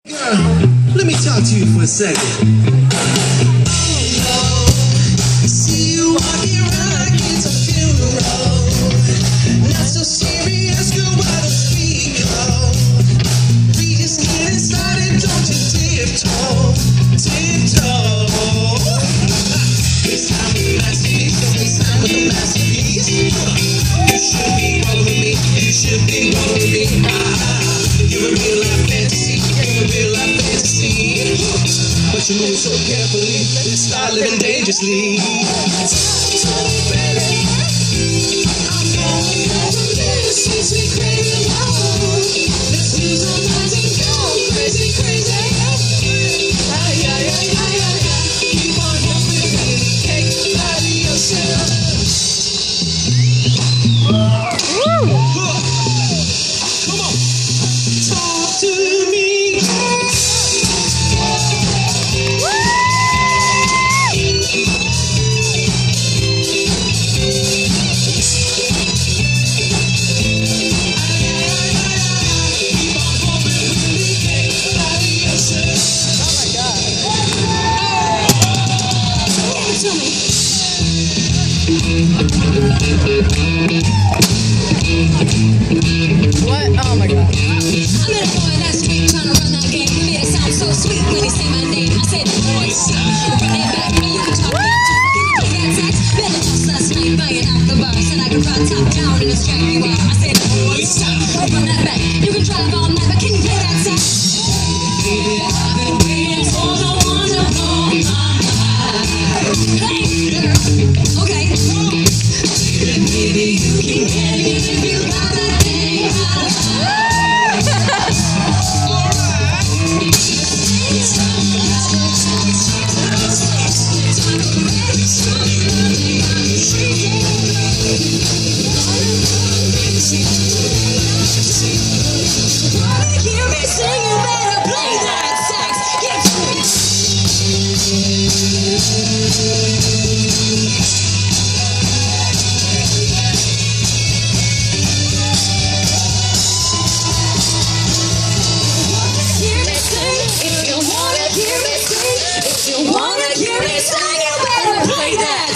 Girl, let me talk to you for a second. See you walking around like it's a funeral. Not so serious, girl, why don't speak low? We just getting started, don't you tiptoe, tiptoe. It's time with the masterpiece, it's time with the masterpiece. You should be rolling with me, you should be rolling with me. You're a real life fantasy, you're a real life fantasy. But you move so carefully, let's start living dangerously. Talk to me, baby. I'm falling over this, makes me crazy. Let's lose our minds and go crazy, crazy. Ay, ay, ay, ay, ay. Keep on jumping, baby, cake by the ocean. Come on, talk to me. What? Oh my god. I met a boy last week trying to run that game. He made it sound so sweet when he said my name. I said, boy, stop. Run it back, and you can talk me into that sex. Been a toast last night, banging out the bar. Said I could ride top down in this Jaguar. I said, boy, stop. Run that back. You can drive all night, but can you play that sex? Baby, I've been waiting for the one to blow my mind. Hey, girl. Okay. Baby, you can get it if you got that thing right. Wanna hear me sing? You better play that sax. Give me. If you wanna hear me sing, you better play that.